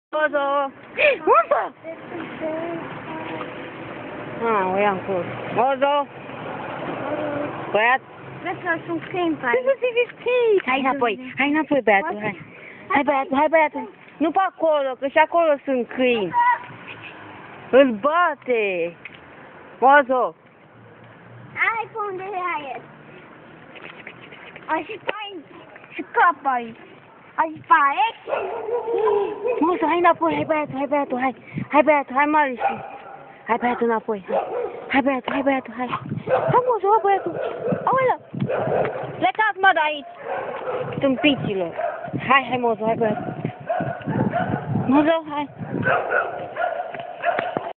Mozo! Mozo! Ah, o ia încolo. Mozo! Băiat! Cred că sunt câini pe Ce să fii vestit? Hai înapoi, hai înapoi, băiatul, hai. Hai, băiatul, hai, băiatul. Nu pe acolo, că și acolo sunt câini. Îl bate! Mozo! Hai pe unde e. Așa pe aici. Și capă aici. Așa pe aici. Mozo, hai înapoi, hai băiatul, hai. Hai băiatul, hai mare și. Hai băiatul înapoi, hai. Hai băiatul, hai. Hai Mozo, hai băiatul. Aolea! Plecați mă de aici. Tâmpicilor. Hai Mozo, hai băiatul. Mozo, hai.